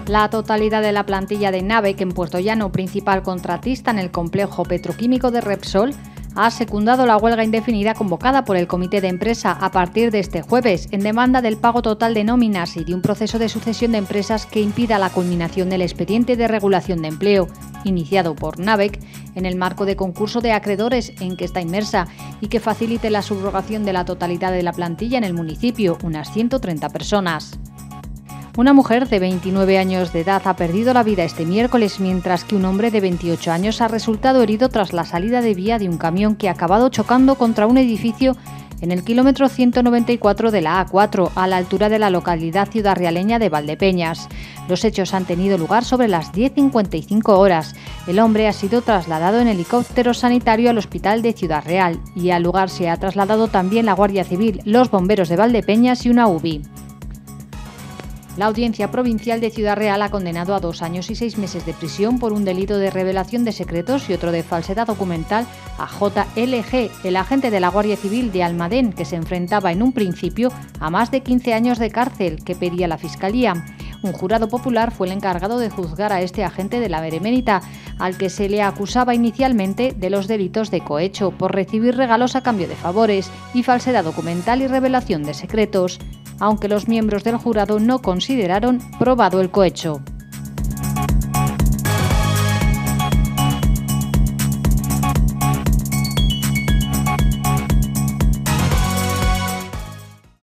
La totalidad de la plantilla de Navec en Puerto Llano, principal contratista en el complejo petroquímico de Repsol, ha secundado la huelga indefinida convocada por el comité de empresa a partir de este jueves, en demanda del pago total de nóminas y de un proceso de sucesión de empresas que impida la culminación del expediente de regulación de empleo, iniciado por Navec en el marco de concurso de acreedores en que está inmersa y que facilite la subrogación de la totalidad de la plantilla en el municipio, unas 130 personas. Una mujer de 29 años de edad ha perdido la vida este miércoles, mientras que un hombre de 28 años ha resultado herido tras la salida de vía de un camión que ha acabado chocando contra un edificio en el kilómetro 194 de la A4, a la altura de la localidad ciudadrealeña de Valdepeñas. Los hechos han tenido lugar sobre las 10:55 horas. El hombre ha sido trasladado en helicóptero sanitario al hospital de Ciudad Real y al lugar se ha trasladado también la Guardia Civil, los bomberos de Valdepeñas y una UBI. La Audiencia Provincial de Ciudad Real ha condenado a 2 años y 6 meses de prisión por un delito de revelación de secretos y otro de falsedad documental a JLG, el agente de la Guardia Civil de Almadén, que se enfrentaba en un principio a más de 15 años de cárcel que pedía la Fiscalía. Un jurado popular fue el encargado de juzgar a este agente de la Benemérita, al que se le acusaba inicialmente de los delitos de cohecho por recibir regalos a cambio de favores y falsedad documental y revelación de secretos, aunque los miembros del jurado no consideraron probado el cohecho.